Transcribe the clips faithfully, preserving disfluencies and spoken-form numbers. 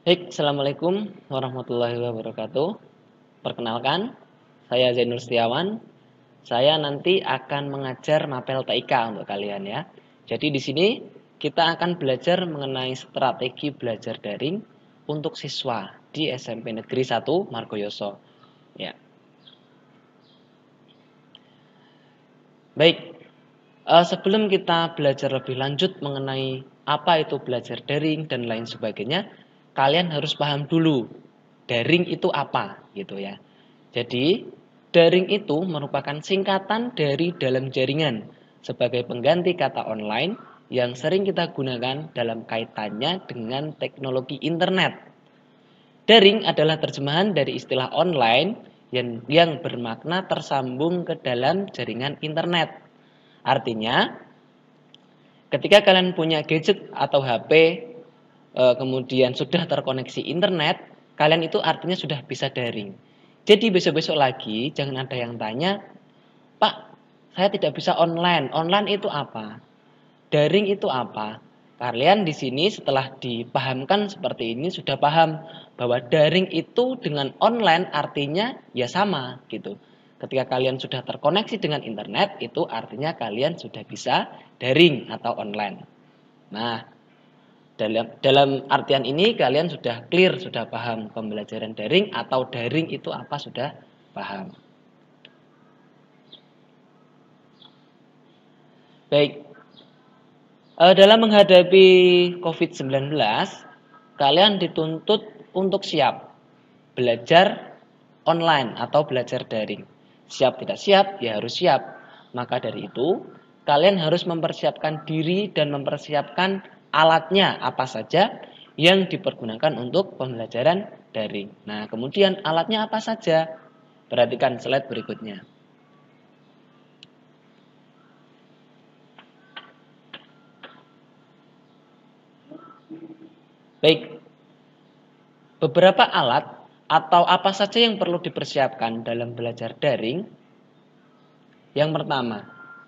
Baik, Assalamualaikum warahmatullahi wabarakatuh. Perkenalkan, saya Zainur Setiawan. Saya nanti akan mengajar Mapel T I K untuk kalian ya. Jadi di sini kita akan belajar mengenai strategi belajar daring untuk siswa di S M P Negeri satu Margoyoso. Ya. Baik, eh, sebelum kita belajar lebih lanjut mengenai apa itu belajar daring dan lain sebagainya, kalian harus paham dulu daring itu apa gitu ya. Jadi, daring itu merupakan singkatan dari dalam jaringan sebagai pengganti kata online yang sering kita gunakan dalam kaitannya dengan teknologi internet. Daring adalah terjemahan dari istilah online yang, yang bermakna tersambung ke dalam jaringan internet. Artinya, ketika kalian punya gadget atau H P, kemudian sudah terkoneksi internet, kalian itu artinya sudah bisa daring. Jadi besok-besok lagi jangan ada yang tanya, Pak, saya tidak bisa online. Online itu apa? Daring itu apa? Kalian di sini setelah dipahamkan seperti ini sudah paham bahwa daring itu dengan online artinya ya sama gitu. Ketika kalian sudah terkoneksi dengan internet, itu artinya kalian sudah bisa daring atau online. Nah, dalam dalam artian ini kalian sudah clear, sudah paham pembelajaran daring atau daring itu apa, sudah paham. Baik, e, dalam menghadapi covid sembilan belas, kalian dituntut untuk siap belajar online atau belajar daring. Siap tidak siap, ya harus siap. Maka dari itu, kalian harus mempersiapkan diri dan mempersiapkan alatnya apa saja yang dipergunakan untuk pembelajaran daring. Nah, kemudian alatnya apa saja? Perhatikan slide berikutnya. Baik, beberapa alat atau apa saja yang perlu dipersiapkan dalam belajar daring. Yang pertama,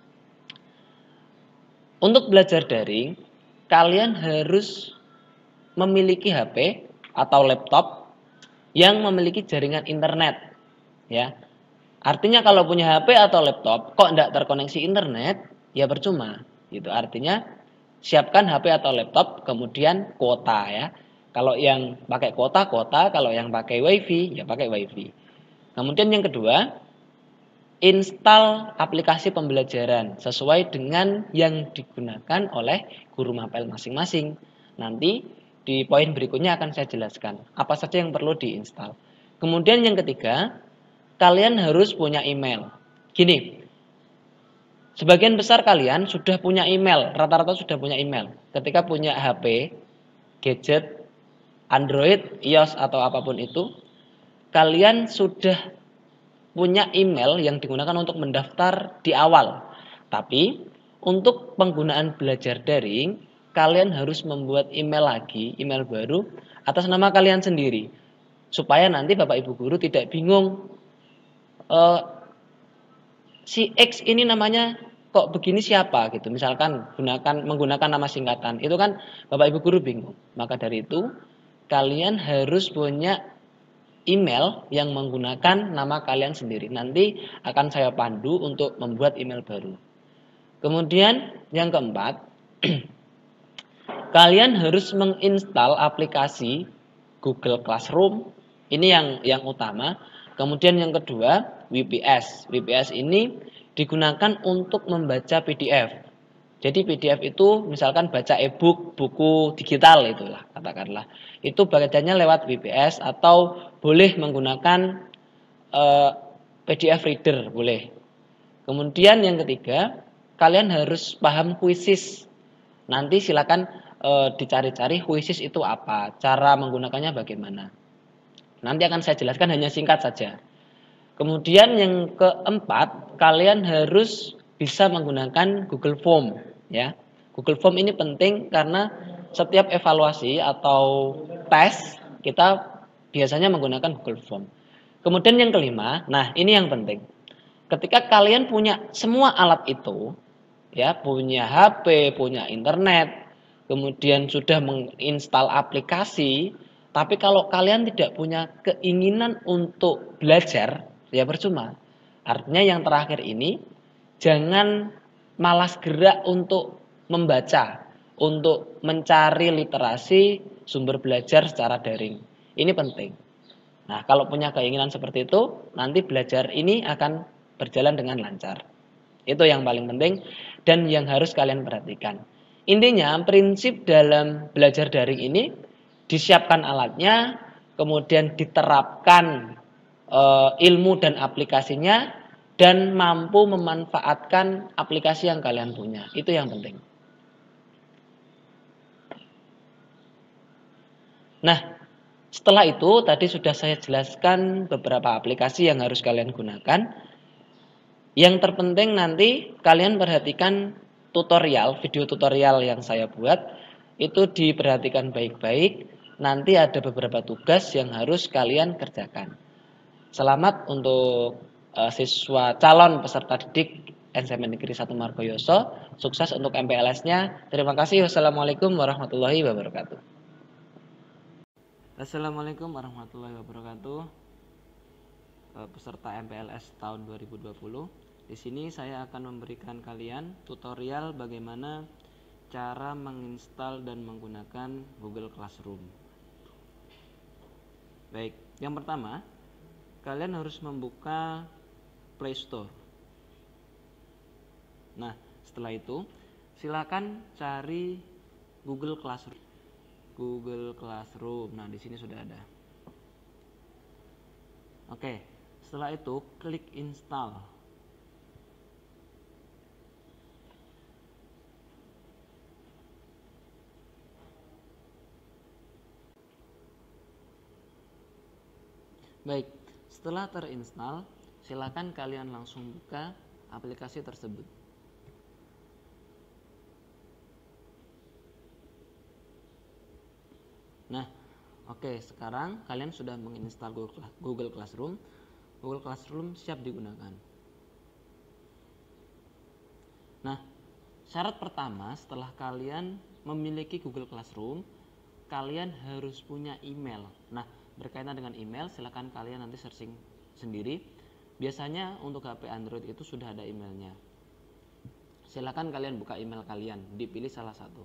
untuk belajar daring, kalian harus memiliki H P atau laptop yang memiliki jaringan internet. Ya, artinya kalau punya H P atau laptop kok tidak terkoneksi internet, ya percuma. Gitu. Artinya siapkan H P atau laptop, kemudian kuota ya. Kalau yang pakai kuota, kuota. Kalau yang pakai WiFi, ya pakai WiFi. Kemudian yang kedua, install aplikasi pembelajaran sesuai dengan yang digunakan oleh guru mapel masing-masing. Nanti di poin berikutnya akan saya jelaskan apa saja yang perlu diinstal. Kemudian yang ketiga, kalian harus punya email. Gini, sebagian besar kalian sudah punya email, rata-rata sudah punya email. Ketika punya H P, gadget, Android, iOS atau apapun itu, kalian sudah punya email yang digunakan untuk mendaftar di awal. Tapi untuk penggunaan belajar daring, kalian harus membuat email lagi, email baru atas nama kalian sendiri. Supaya nanti Bapak Ibu guru tidak bingung, e, si X ini namanya kok begini siapa gitu. Misalkan gunakan menggunakan nama singkatan. Itu kan Bapak Ibu guru bingung. Maka dari itu kalian harus punya email yang menggunakan nama kalian sendiri. Nanti akan saya pandu untuk membuat email baru. Kemudian yang keempat, kalian harus menginstal aplikasi Google Classroom. Ini yang yang utama. Kemudian yang kedua, W P S. W P S ini digunakan untuk membaca P D F. Jadi P D F itu misalkan baca e-book, buku digital itulah katakanlah. Itu bacanya lewat W P S atau boleh menggunakan eh, P D F reader, boleh. Kemudian yang ketiga, kalian harus paham Quizzes. Nanti silakan eh, dicari-cari Quizzes itu apa, cara menggunakannya bagaimana. Nanti akan saya jelaskan hanya singkat saja. Kemudian yang keempat, kalian harus bisa menggunakan Google Form ya. Google Form ini penting karena setiap evaluasi atau tes kita biasanya menggunakan Google Form. Kemudian yang kelima, nah ini yang penting. Ketika kalian punya semua alat itu, ya, punya H P, punya internet, kemudian sudah menginstal aplikasi, Tapi kalau kalian tidak punya keinginan untuk belajar, ya percuma. Artinya yang terakhir ini, jangan malas gerak untuk membaca, untuk mencari literasi sumber belajar secara daring. Ini penting. Nah, kalau punya keinginan seperti itu, nanti belajar ini akan berjalan dengan lancar. Itu yang paling penting dan yang harus kalian perhatikan. Intinya, prinsip dalam belajar daring ini disiapkan alatnya, kemudian diterapkan e, ilmu dan aplikasinya, dan mampu memanfaatkan aplikasi yang kalian punya. Itu yang penting. Nah, setelah itu tadi sudah saya jelaskan beberapa aplikasi yang harus kalian gunakan. Yang terpenting nanti kalian perhatikan tutorial, video tutorial yang saya buat. Itu diperhatikan baik-baik. Nanti ada beberapa tugas yang harus kalian kerjakan. Selamat untuk uh, siswa calon peserta didik S M P Negeri satu Margoyoso. Sukses untuk M P L S-nya. Terima kasih. Wassalamualaikum warahmatullahi wabarakatuh. Assalamualaikum warahmatullahi wabarakatuh. Peserta M P L S tahun dua ribu dua puluh. Di sini saya akan memberikan kalian tutorial bagaimana cara menginstal dan menggunakan Google Classroom. Baik, yang pertama, kalian harus membuka Play Store. Nah, setelah itu silakan cari Google Classroom. Google Classroom. Nah, di sini sudah ada. Oke, setelah itu klik install. Baik, setelah terinstall, silakan kalian langsung buka aplikasi tersebut. Nah, oke, sekarang kalian sudah menginstal Google Classroom. Google Classroom siap digunakan. Nah, syarat pertama setelah kalian memiliki Google Classroom, kalian harus punya email. Nah, berkaitan dengan email, silakan kalian nanti searching sendiri. Biasanya untuk H P Android itu sudah ada emailnya. Silakan kalian buka email kalian, dipilih salah satu.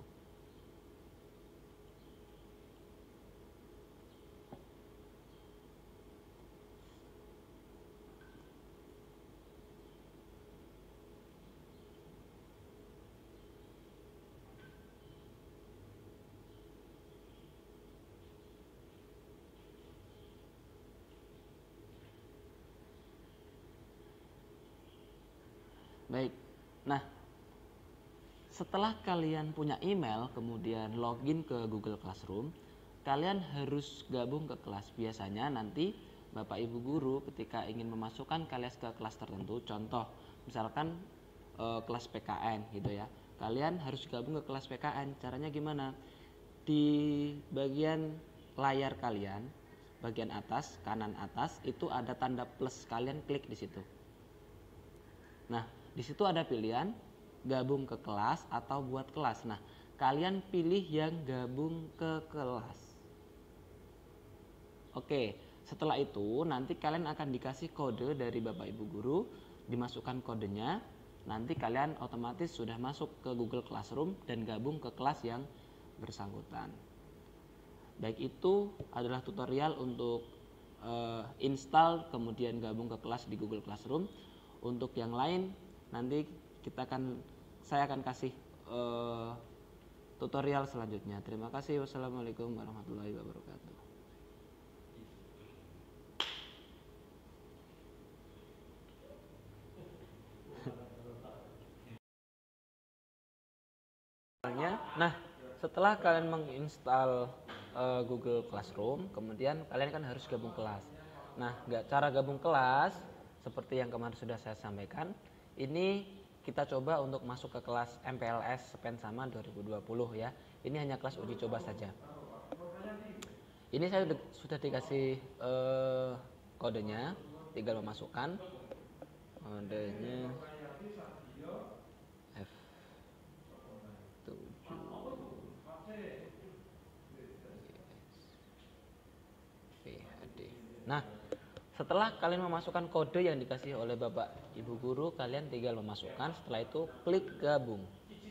Baik, nah setelah kalian punya email, kemudian login ke Google Classroom, kalian harus gabung ke kelas. Biasanya nanti Bapak Ibu Guru ketika ingin memasukkan kalian ke kelas tertentu, contoh misalkan e, kelas P K N gitu ya, kalian harus gabung ke kelas P K N. Caranya gimana? Di bagian layar kalian, bagian atas, kanan atas, itu ada tanda plus, kalian klik di situ. Nah, di situ ada pilihan gabung ke kelas atau buat kelas. Nah, kalian pilih yang gabung ke kelas. Oke, setelah itu nanti kalian akan dikasih kode dari Bapak Ibu Guru, dimasukkan kodenya, nanti kalian otomatis sudah masuk ke Google Classroom dan gabung ke kelas yang bersangkutan. Baik, itu adalah tutorial untuk uh, install kemudian gabung ke kelas di Google Classroom. Untuk yang lain nanti kita akan saya akan kasih uh, tutorial selanjutnya. Terima kasih. Wassalamualaikum warahmatullahi wabarakatuh. Nah, setelah kalian menginstal uh, Google Classroom, kemudian kalian kan harus gabung kelas. Nah, cara gabung kelas seperti yang kemarin sudah saya sampaikan, ini kita coba untuk masuk ke kelas M P L S Sepensama dua ribu dua puluh ya. Ini hanya kelas uji coba saja. Ini saya sudah dikasih uh, kodenya, tinggal memasukkan kodenya F tujuh. Nah, setelah kalian memasukkan kode yang dikasih oleh Bapak Ibu guru, kalian tinggal memasukkan, setelah itu klik gabung.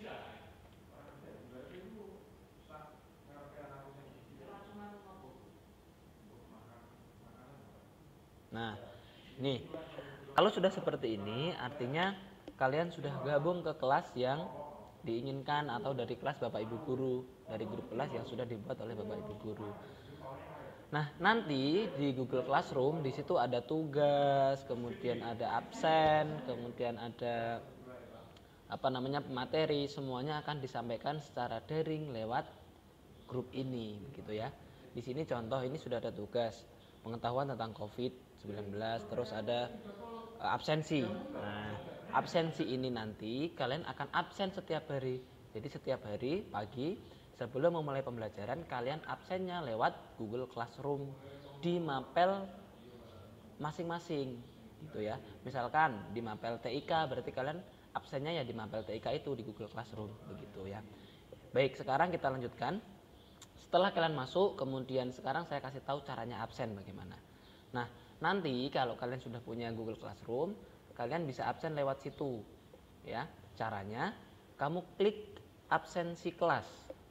Nah, nih, kalau sudah seperti ini, artinya kalian sudah gabung ke kelas yang diinginkan atau dari kelas Bapak Ibu guru, dari grup kelas yang sudah dibuat oleh Bapak Ibu guru. Nah, nanti di Google Classroom di situ ada tugas, kemudian ada absen, kemudian ada apa namanya materi, semuanya akan disampaikan secara daring lewat grup ini, begitu ya. Di sini contoh ini sudah ada tugas pengetahuan tentang covid sembilan belas, terus ada e, absensi. Nah, absensi ini nanti kalian akan absen setiap hari. Jadi setiap hari pagi sebelum memulai pembelajaran kalian absennya lewat Google Classroom di mapel masing-masing gitu ya. Misalkan di mapel T I K berarti kalian absennya ya di mapel T I K itu di Google Classroom begitu ya. Baik, sekarang kita lanjutkan. Setelah kalian masuk, kemudian sekarang saya kasih tahu caranya absen bagaimana. Nah, nanti kalau kalian sudah punya Google Classroom, kalian bisa absen lewat situ. Ya, caranya kamu klik absensi kelas.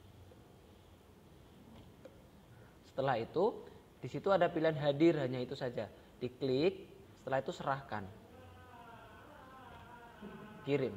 Setelah itu, di situ ada pilihan hadir, hanya itu saja. Diklik, setelah itu serahkan. Kirim.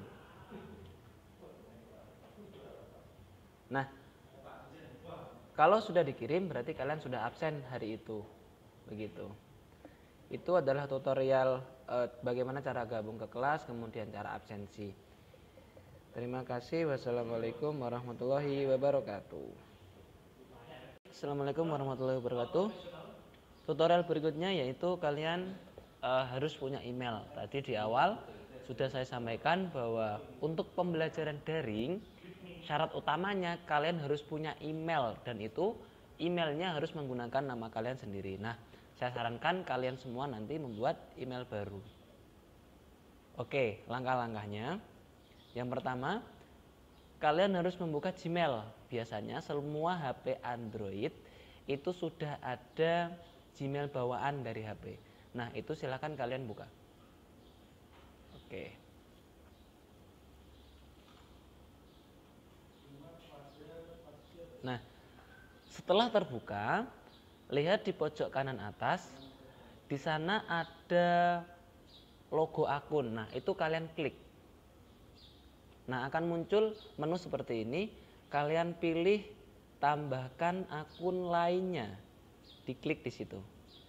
Nah, kalau sudah dikirim berarti kalian sudah absen hari itu. Begitu. Itu adalah tutorial e, bagaimana cara gabung ke kelas, kemudian cara absensi. Terima kasih. Wassalamualaikum warahmatullahi wabarakatuh. Assalamualaikum warahmatullahi wabarakatuh. Tutorial berikutnya yaitu kalian e, harus punya email. Tadi di awal sudah saya sampaikan bahwa untuk pembelajaran daring syarat utamanya kalian harus punya email, dan itu emailnya harus menggunakan nama kalian sendiri. Nah, saya sarankan kalian semua nanti membuat email baru. Oke, langkah-langkahnya. Yang pertama, kalian harus membuka Gmail. Biasanya semua H P Android itu sudah ada Gmail bawaan dari H P. Nah, itu silakan kalian buka. Oke. Nah, setelah terbuka, lihat di pojok kanan atas, di sana ada logo akun. Nah, itu kalian klik. Nah, akan muncul menu seperti ini. Kalian pilih tambahkan akun lainnya. Diklik di situ.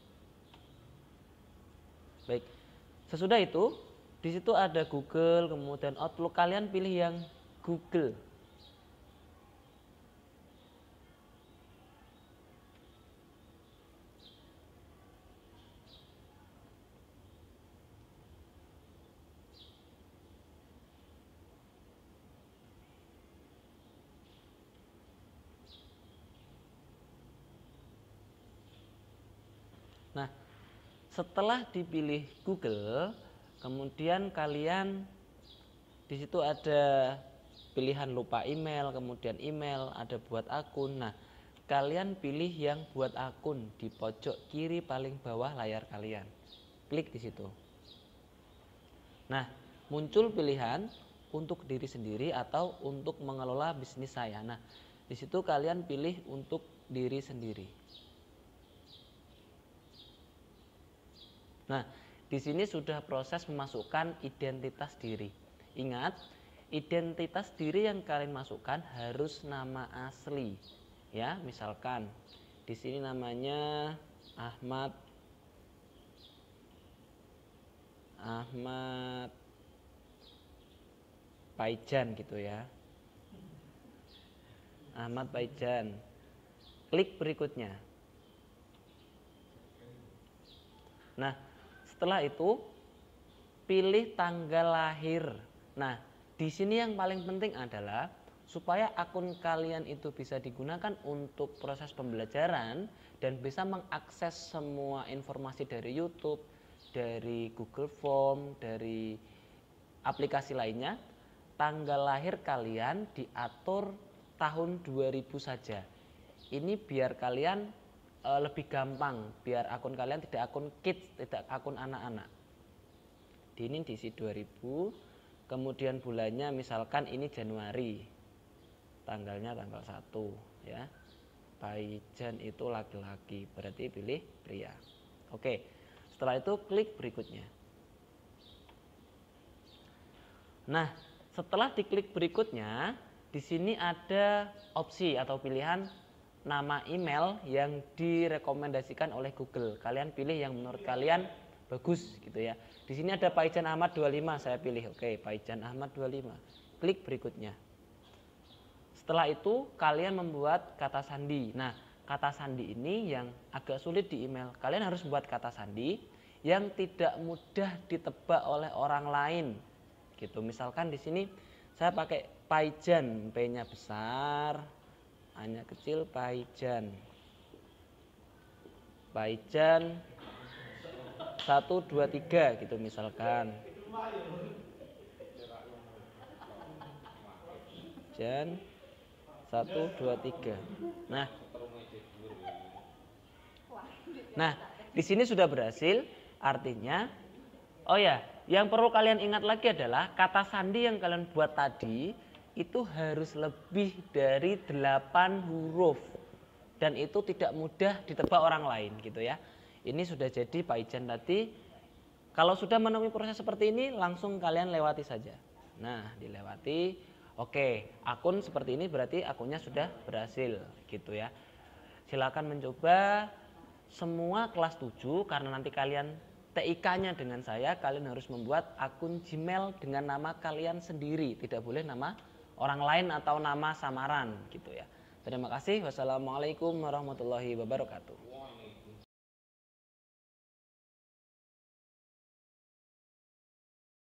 Baik. Sesudah itu, di situ ada Google, kemudian Outlook. Kalian pilih yang Google. Nah, setelah dipilih Google, kemudian kalian di situ ada pilihan lupa email, kemudian email, ada buat akun. Nah, kalian pilih yang buat akun di pojok kiri paling bawah layar kalian. Klik di situ. Nah, muncul pilihan untuk diri sendiri atau untuk mengelola bisnis saya. Nah, di situ kalian pilih untuk diri sendiri. Nah, di sini sudah proses memasukkan identitas diri. Ingat, identitas diri yang kalian masukkan harus nama asli. Ya, misalkan di sini namanya Ahmad Ahmad Paijan gitu ya. Ahmad Paijan. Klik berikutnya. Nah, setelah itu pilih tanggal lahir. Nah, di sini yang paling penting adalah supaya akun kalian itu bisa digunakan untuk proses pembelajaran dan bisa mengakses semua informasi dari YouTube, dari Google Form, dari aplikasi lainnya. Tanggal lahir kalian diatur tahun dua ribu saja. Ini biar kalian uh, lebih gampang biar akun kalian tidak akun kids, tidak akun anak-anak. Di ini diisi dua ribu, kemudian bulannya misalkan ini Januari, tanggalnya tanggal satu ya. Paijan itu laki-laki, berarti pilih pria. Oke, setelah itu klik berikutnya. Nah, setelah diklik berikutnya, di sini ada opsi atau pilihan nama email yang direkomendasikan oleh Google. Kalian pilih yang menurut kalian bagus gitu ya. Di sini ada Paijan Ahmad dua puluh lima, saya pilih. Oke, Paijan Ahmad dua puluh lima. Klik berikutnya. Setelah itu kalian membuat kata sandi. Nah, kata sandi ini yang agak sulit di email. Kalian harus buat kata sandi yang tidak mudah ditebak oleh orang lain. Gitu. Misalkan di sini saya pakai Paijan, P-nya besar, A-nya kecil, Paijan. Paijan satu dua tiga gitu misalkan. Paijan satu dua tiga. Nah. Nah, di sini sudah berhasil, artinya oh ya, yang perlu kalian ingat lagi adalah kata sandi yang kalian buat tadi itu harus lebih dari delapan huruf dan itu tidak mudah ditebak orang lain gitu ya. Ini sudah jadi Paijan tadi. Kalau sudah menemui proses seperti ini langsung kalian lewati saja. Nah, dilewati. Oke, akun seperti ini berarti akunnya sudah berhasil gitu ya. Silakan mencoba semua kelas tujuh karena nanti kalian T I K-nya dengan saya, kalian harus membuat akun Gmail dengan nama kalian sendiri, tidak boleh nama orang lain atau nama samaran gitu ya. Terima kasih. Wassalamualaikum warahmatullahi wabarakatuh.